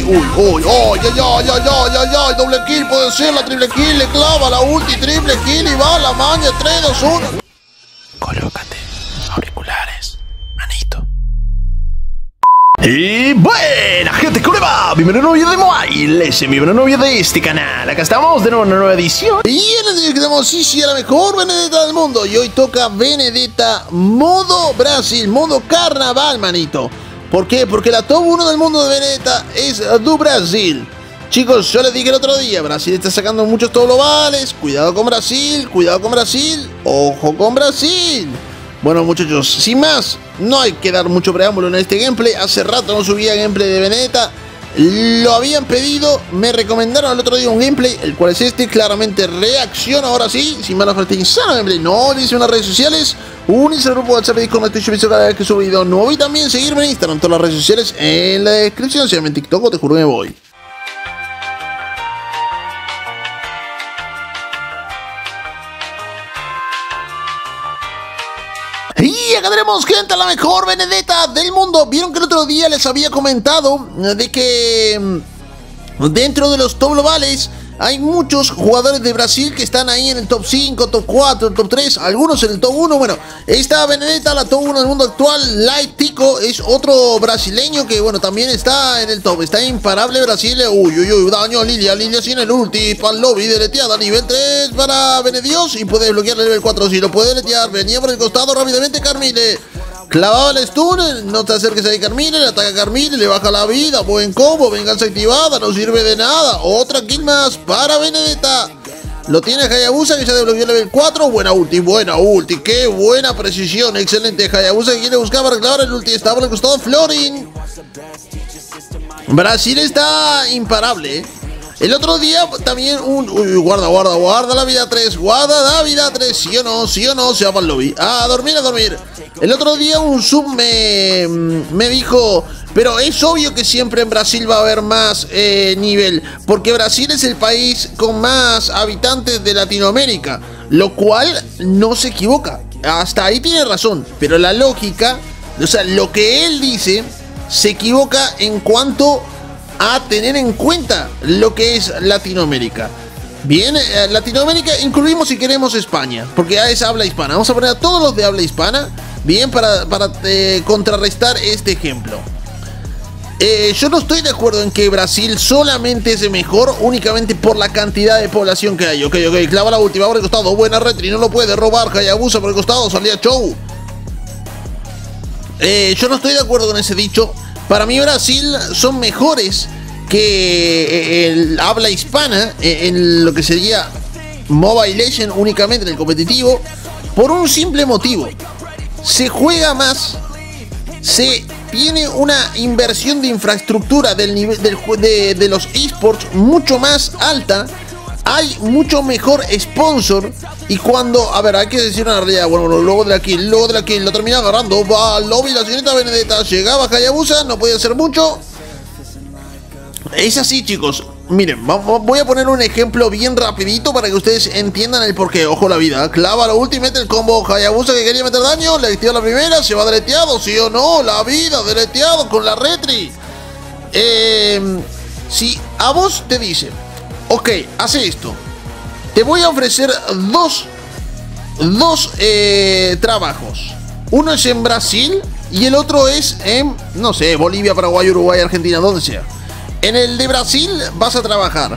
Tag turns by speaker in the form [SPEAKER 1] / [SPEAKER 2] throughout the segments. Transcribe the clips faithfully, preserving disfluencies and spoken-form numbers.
[SPEAKER 1] uy, uy, uy, ya, ya, ya, ya, ya, ya, doble kill, puede ser la triple kill, le clava la ulti, triple kill y va la maña, tres, dos, uno.
[SPEAKER 2] Colócate auriculares, manito. Y buena gente, ¿cómo le va? Bienvenido a un nuevo video de Mobile, ese es mi nuevo video de este canal. Acá estamos de nuevo en una nueva edición.
[SPEAKER 1] Y en el día que tenemos, sí, sí, a la mejor Benedetta del mundo. Y hoy toca Benedetta modo Brasil, modo carnaval, manito. ¿Por qué? Porque la top uno del mundo de Benedetta es do Brasil. Chicos, yo les dije el otro día, Brasil está sacando muchos top globales. Cuidado con Brasil, cuidado con Brasil, ojo con Brasil. Bueno, muchachos, sin más, no hay que dar mucho preámbulo en este gameplay. Hace rato no subía gameplay de Benedetta. Lo habían pedido, me recomendaron el otro día un gameplay, el cual es este. Claramente reacciono ahora sí, sin más falta insano gameplay. No olviden en las redes sociales, unirse al grupo de WhatsApp y con este show cada vez que subo video nuevo. Y también seguirme en Instagram, todas las redes sociales en la descripción. Síganme en TikTok o te juro que me voy. Y acá tenemos, gente, a la mejor Benedetta del mundo. Vieron que el otro día les había comentado de que dentro de los top globales hay muchos jugadores de Brasil que están ahí en el top cinco, top cuatro, top tres, algunos en el top uno. Bueno, esta Benedetta, la top uno del mundo actual, Light Tico, es otro brasileño que, bueno, también está en el top. Está imparable Brasil. Uy, uy, uy, daño a Lilia, Lilia sin el ulti, pal lobby, deleteada, nivel tres para Benedios. Y puede desbloquear el nivel cuatro, si lo puede deletear. Venía por el costado rápidamente Carmine. Clavaba el stun, no te acerques ahí Carmine, le ataca a Carmine, le baja la vida, buen combo, venganza activada, no sirve de nada. Otra kill más para Benedetta. Lo tiene Hayabusa, que ya desbloqueó el level cuatro, buena ulti, buena ulti, qué buena precisión, excelente. Hayabusa que quiere buscar para clavar el ulti, está por el costado Florin. Brasil está imparable, ¿eh? El otro día también un... Uy, guarda, guarda, guarda la vida tres. Guarda la vida tres. ¿Sí o no? ¿Sí o no? Se va para el lobby. A dormir, a dormir. El otro día un sub me, me dijo... Pero es obvio que siempre en Brasil va a haber más eh, nivel. Porque Brasil es el país con más habitantes de Latinoamérica. Lo cual no se equivoca. Hasta ahí tiene razón. Pero la lógica... O sea, lo que él dice... Se equivoca en cuanto... a tener en cuenta lo que es Latinoamérica. Bien, eh, Latinoamérica incluimos si queremos España, porque ya es habla hispana. Vamos a poner a todos los de habla hispana, bien, para, para eh, contrarrestar este ejemplo. Eh, yo no estoy de acuerdo en que Brasil solamente es mejor únicamente por la cantidad de población que hay. Ok, ok, clava la última por el costado, buena retri, no lo puede robar, Hayabusa por el costado, salía show. Eh, yo no estoy de acuerdo con ese dicho. Para mí Brasil son mejores que el habla hispana en lo que sería Mobile Legends únicamente en el competitivo, por un simple motivo. Se juega más, se tiene una inversión de infraestructura del nivel del, de, de los esports mucho más alta. Hay mucho mejor sponsor. Y cuando, a ver, hay que decir una realidad. Bueno, luego de la kill, luego de la kill, lo termina agarrando. Va al lobby la señorita Benedetta. Llegaba Hayabusa, no podía hacer mucho. Es así, chicos. Miren, voy a poner un ejemplo bien rapidito para que ustedes entiendan el porqué. Ojo la vida, clava la ulti, mete el combo Hayabusa que quería meter daño. Le activa la primera, se va deleteado, sí o no. La vida, deleteado con la retri. Eh, si a vos te dicen, ok, hace esto. Te voy a ofrecer dos, dos eh, trabajos. Uno es en Brasil y el otro es en, no sé, Bolivia, Paraguay, Uruguay, Argentina, donde sea. En el de Brasil vas a trabajar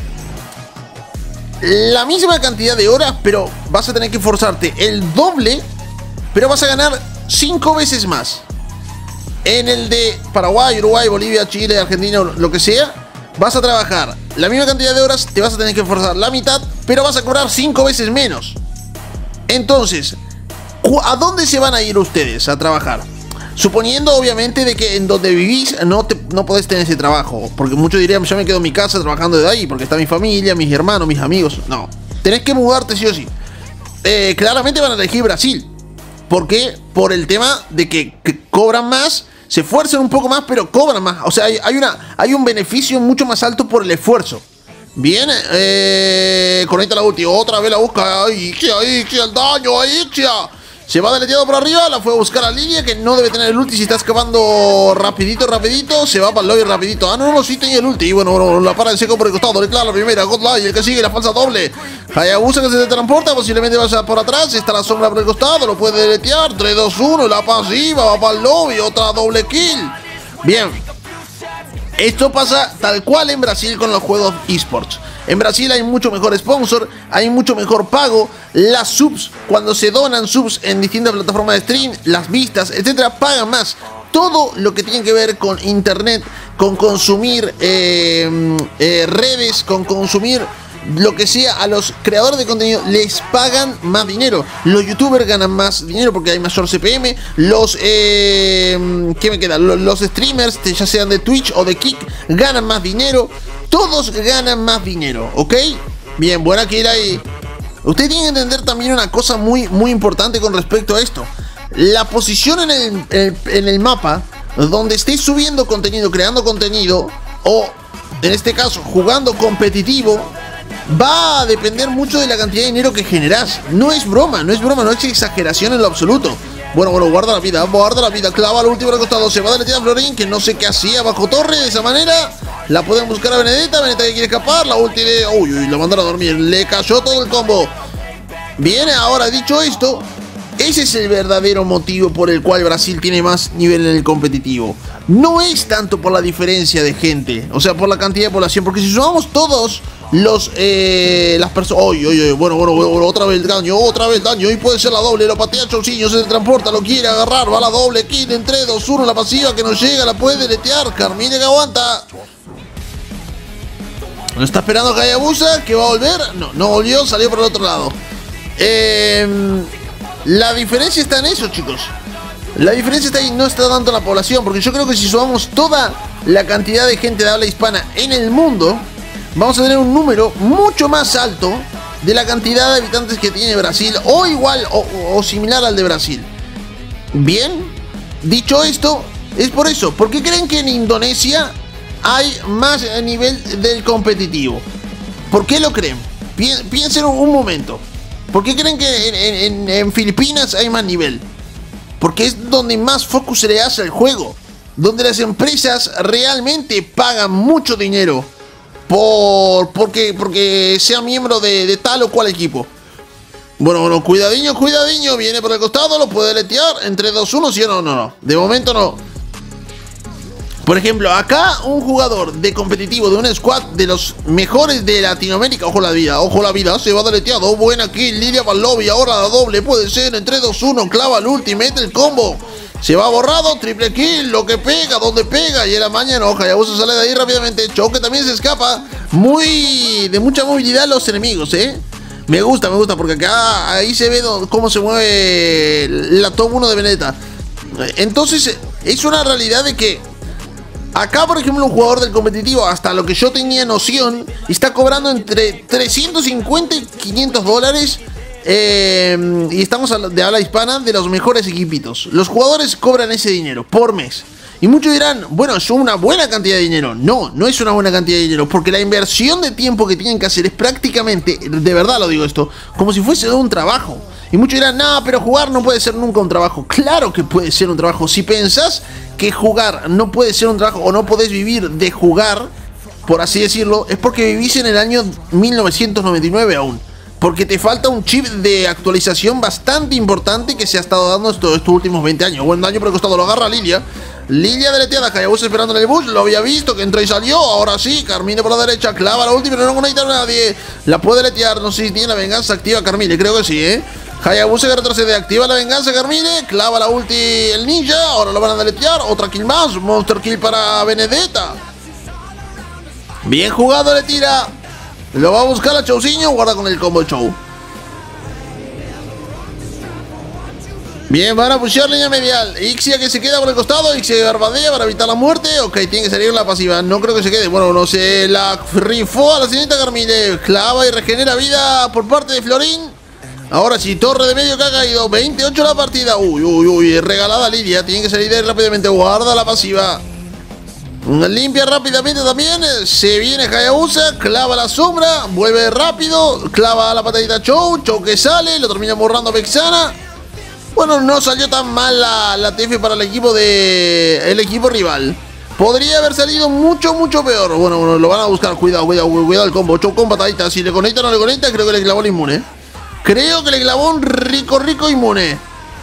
[SPEAKER 1] la misma cantidad de horas, pero vas a tener que esforzarte el doble, pero vas a ganar cinco veces más. En el de Paraguay, Uruguay, Bolivia, Chile, Argentina, lo que sea, vas a trabajar la misma cantidad de horas, te vas a tener que esforzar la mitad, pero vas a cobrar cinco veces menos. Entonces, ¿a dónde se van a ir ustedes a trabajar? Suponiendo, obviamente, de que en donde vivís no, te, no podés tener ese trabajo. Porque muchos dirían, yo me quedo en mi casa trabajando de ahí, porque está mi familia, mis hermanos, mis amigos. No, tenés que mudarte sí o sí. Eh, claramente van a elegir Brasil. ¿Por qué? Por el tema de que, que cobran más, se esfuerzan un poco más, pero cobran más. O sea, hay, hay, una, hay un beneficio mucho más alto por el esfuerzo. Bien, eh, conecta la ulti, otra vez la busca. Ixia, Ixia, el daño, Ixia. Se va deleteado por arriba, la fue a buscar a Lilia, que no debe tener el ulti si está escapando rapidito, rapidito. Se va para el lobby rapidito. Ah, no, no, sí tenía el ulti. Y bueno, bueno, la para en seco por el costado. Le clava la primera, Godlight, el que sigue, la falsa doble. Hayabusa que se transporta, posiblemente vaya por atrás. Está la sombra por el costado, lo puede deletear. tres, dos, uno, la pasiva, va para el lobby, otra doble kill. Bien. Esto pasa tal cual en Brasil con los juegos esports. En Brasil hay mucho mejor sponsor, hay mucho mejor pago. Las subs, cuando se donan subs en distintas plataformas de stream, las vistas, etcétera, pagan más. Todo lo que tiene que ver con internet, con consumir eh, eh, redes, con consumir lo que sea, a los creadores de contenido les pagan más dinero. Los youtubers ganan más dinero porque hay mayor C P M. Los eh, ¿qué me queda? Los, los streamers, ya sean de Twitch o de Kick, ganan más dinero. Todos ganan más dinero, ¿ok? Bien, buena kill ahí. Usted tiene que entender también una cosa muy, muy importante con respecto a esto. La posición en el, en, en el mapa donde estés subiendo contenido, creando contenido, o en este caso jugando competitivo, va a depender mucho de la cantidad de dinero que generas. No es broma, no es broma, no es exageración en lo absoluto. Bueno, bueno, guarda la vida, guarda la vida, clava al último recostado, se va de la tía Florín, que no sé qué hacía bajo torre de esa manera. La pueden buscar a Benedetta, Benedetta que quiere escapar, la ulti de... Uy, uy, la mandaron a dormir, le cayó todo el combo. Bien, ahora dicho esto, ese es el verdadero motivo por el cual Brasil tiene más nivel en el competitivo. No es tanto por la diferencia de gente, o sea, por la cantidad de población, porque si sumamos todos los, eh, las personas... Oye, oye, bueno, bueno, bueno, otra vez el daño, otra vez el daño, y puede ser la doble, lo patea Chousinho, se transporta, lo quiere agarrar, va la doble, kill en tres, dos, uno, la pasiva que no llega, la puede deletear, Carmine que aguanta. ¿No está esperando que Hayabusa, que va a volver? No, no volvió, salió por el otro lado. Eh, la diferencia está en eso, chicos. La diferencia está ahí, no está tanto en la población, porque yo creo que si sumamos toda la cantidad de gente de habla hispana en el mundo, vamos a tener un número mucho más alto de la cantidad de habitantes que tiene Brasil, o igual, o, o similar al de Brasil. Bien, dicho esto, es por eso. ¿Por qué creen que en Indonesia hay más nivel del competitivo? ¿Por qué lo creen? Piensen un momento. ¿Por qué creen que en, en, en Filipinas hay más nivel? Porque es donde más focus se le hace al juego, donde las empresas realmente pagan mucho dinero por porque, porque sea miembro de, de tal o cual equipo. Bueno, bueno, cuidadiño, cuidadiño, viene por el costado, lo puede letear, entre dos, uno, sí o no, no, no, de momento no. Por ejemplo, acá un jugador de competitivo de una squad de los mejores de Latinoamérica, ojo la vida, ojo la vida, se va deleteado, buena kill, Lilia para el lobby, ahora la doble, puede ser, en tres, dos, uno, clava el ulti, mete el combo, se va borrado, triple kill, lo que pega, donde pega, y en la mañana, ojo, Hayabusa sale de ahí rápidamente, Choque también se escapa, muy, de mucha movilidad los enemigos, eh. Me gusta, me gusta, porque acá, ahí se ve cómo se mueve la top uno de Benedetta. Entonces, es una realidad de que acá, por ejemplo, un jugador del competitivo, hasta lo que yo tenía noción, está cobrando entre trescientos cincuenta y quinientos dólares. Eh, y estamos de habla hispana, de los mejores equipitos. Los jugadores cobran ese dinero por mes. Y muchos dirán, bueno, es una buena cantidad de dinero. No, no es una buena cantidad de dinero, porque la inversión de tiempo que tienen que hacer es prácticamente, de verdad lo digo esto, como si fuese un trabajo. Y muchos dirán, no, pero jugar no puede ser nunca un trabajo. Claro que puede ser un trabajo. Si pensás que jugar no puede ser un trabajo, o no podés vivir de jugar, por así decirlo, es porque vivís en el año mil novecientos noventa y nueve aún. Porque te falta un chip de actualización bastante importante que se ha estado dando estos, estos últimos veinte años. Buen daño por el costado, lo agarra Lilia. Lilia deleteada, Hayabusa esperando en el bush, lo había visto, que entró y salió. Ahora sí, Carmine por la derecha, clava la última, pero no necesita a nadie. La puede deletear, no sé si tiene la venganza activa Carmine, creo que sí, eh. Hayabusa que retrocede, activa la venganza Carmine, clava la ulti el ninja, ahora lo van a deletear, otra kill más, monster kill para Benedetta. Bien jugado, le tira. Lo va a buscar a Chousinho, guarda con el combo Chou. Bien, van a pushear línea medial. Ixia que se queda por el costado, Ixia barbadea para evitar la muerte. Ok, tiene que salir la pasiva, no creo que se quede. Bueno, no se la rifó a la señorita Carmine. Clava y regenera vida por parte de Florín. Ahora sí, torre de medio que ha caído, veintiocho la partida. Uy, uy, uy, regalada Lidia. Tiene que salir de ahí rápidamente, guarda la pasiva. Limpia rápidamente también. Se viene Hayabusa, clava la sombra, vuelve rápido, clava la patadita Chou, Chou que sale, lo termina borrando Vexana. Bueno, no salió tan mal la, la T F para el equipo de el equipo rival. Podría haber salido mucho, mucho peor. Bueno, bueno, lo van a buscar. Cuidado, cuidado, cuidado el combo. Chocón, patadita. Si le conecta o no le conecta, creo que le clavó el inmune. Creo que le clavó un rico, rico inmune.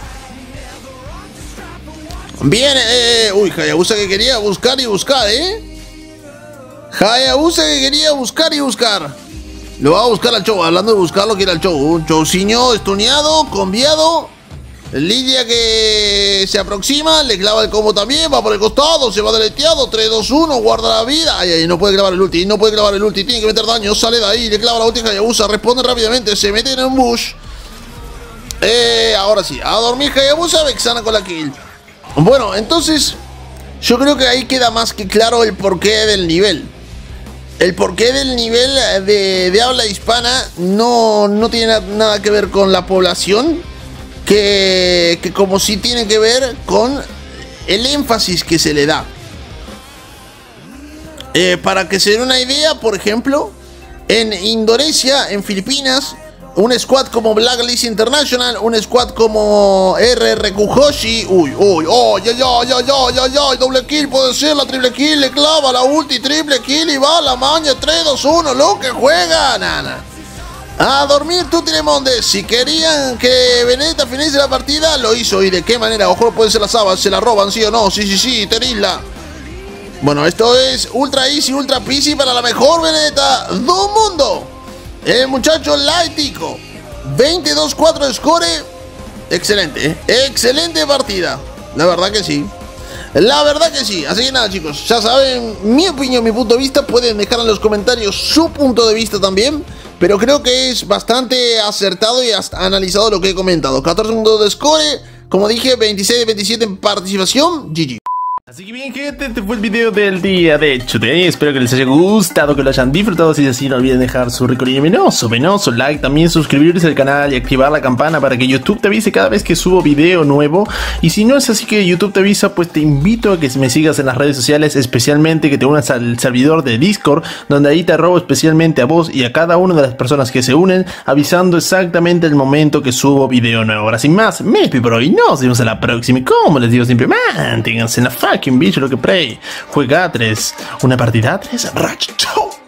[SPEAKER 1] Bien, eh. Uy, Hayabusa que quería buscar y buscar, eh. Hayabusa que quería buscar y buscar. Lo va a buscar al show. Hablando de buscarlo, quiere al show. Un showciño estuneado, conviado. Lidia que se aproxima, le clava el combo también, va por el costado, se va deleteado, tres, dos, uno, guarda la vida. Ay, ay, no puede clavar el ulti, no puede clavar el ulti, tiene que meter daño, sale de ahí, le clava la ulti a Hayabusa, responde rápidamente, se mete en un bush. Eh, ahora sí, a dormir Hayabusa, Vexana con la kill. Bueno, entonces, yo creo que ahí queda más que claro el porqué del nivel. El porqué del nivel de, de habla hispana no, no tiene nada que ver con la población, que, que como sí tiene que ver con el énfasis que se le da. Eh, para que se den una idea, por ejemplo, en Indonesia, en Filipinas, un squad como Blacklist International, un squad como R R Q Hoshi, uy, uy, oh, ya, ya, ya, ya, ya, ya, doble kill, puede ser la triple kill, le clava la ulti, triple kill y va la maña, tres, dos, uno, lo que juega, nana. A dormir tú, Tiremonde. Si querían que Benedetta finalice la partida, lo hizo. ¿Y de qué manera? Ojo, pueden ser las habas, se la roban, sí o no, sí, sí, sí, Terisla. Bueno, esto es ultra easy, ultra peasy para la mejor Benedetta del mundo. El muchacho Lightico, veintidós cuatro de score. Excelente, ¿eh? Excelente partida. La verdad que sí. La verdad que sí. Así que nada, chicos, ya saben mi opinión, mi punto de vista. Pueden dejar en los comentarios su punto de vista también. Pero creo que es bastante acertado y hasta analizado lo que he comentado. catorce segundos de score. Como dije, veintiséis de veintisiete en participación. G G.
[SPEAKER 2] Así que bien, gente, este fue el video del día de Today. Espero que les haya gustado, que lo hayan disfrutado. Si es así, no olviden dejar su rico y venoso, venoso like, también suscribirse al canal y activar la campana para que YouTube te avise cada vez que subo video nuevo. Y si no es así que YouTube te avisa, pues te invito a que me sigas en las redes sociales, especialmente que te unas al servidor de Discord, donde ahí te robo especialmente a vos y a cada una de las personas que se unen, avisando exactamente el momento que subo video nuevo. Ahora sin más, me despido por hoy, nos vemos en la próxima y como les digo siempre, manténganse en la fucking bicho lo que play. Juega a tres, una partida a tres, racho.